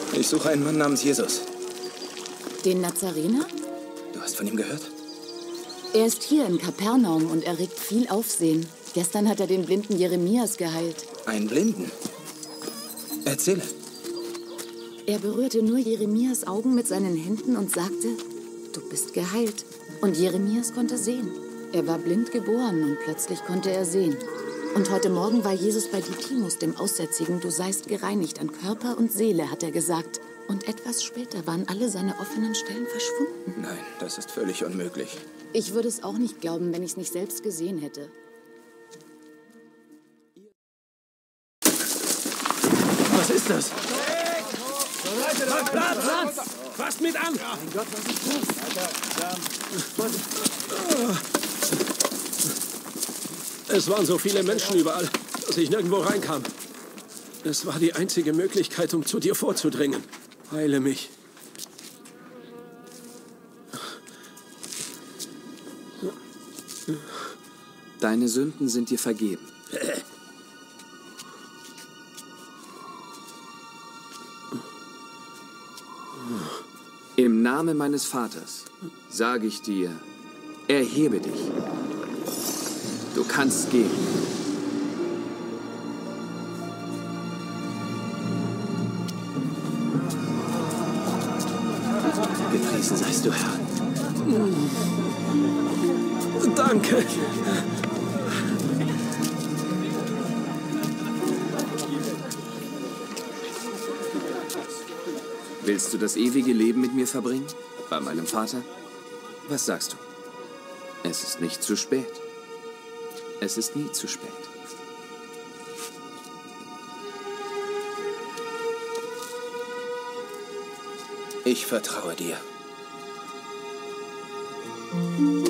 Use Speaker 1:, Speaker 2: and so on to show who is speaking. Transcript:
Speaker 1: Ich suche einen Mann namens Jesus.
Speaker 2: Den Nazarener?
Speaker 1: Du hast von ihm gehört?
Speaker 2: Er ist hier in Kapernaum und erregt viel Aufsehen. Gestern hat er den blinden Jeremias geheilt.
Speaker 1: Einen Blinden? Erzähle.
Speaker 2: Er berührte nur Jeremias Augen mit seinen Händen und sagte, du bist geheilt. Und Jeremias konnte sehen. Er war blind geboren und plötzlich konnte er sehen. Und heute Morgen war Jesus bei Ditimus, dem Aussätzigen. Du seist gereinigt an Körper und Seele, hat er gesagt. Und etwas später waren alle seine offenen Stellen verschwunden.
Speaker 1: Nein, das ist völlig unmöglich.
Speaker 2: Ich würde es auch nicht glauben, wenn ich es nicht selbst gesehen hätte.
Speaker 3: Was ist das? Platz! Fasst mit an! Mein Gott, was ist das? Es waren so viele Menschen überall, dass ich nirgendwo reinkam. Es war die einzige Möglichkeit, um zu dir vorzudringen. Heile mich.
Speaker 4: Deine Sünden sind dir vergeben. Im Namen meines Vaters sage ich dir, erhebe dich. Du kannst gehen.
Speaker 1: Gepriesen seist du, Herr.
Speaker 3: Danke.
Speaker 4: Willst du das ewige Leben mit mir verbringen? Bei meinem Vater? Was sagst du? Es ist nicht zu spät. Es ist nie zu spät.
Speaker 1: Ich vertraue dir.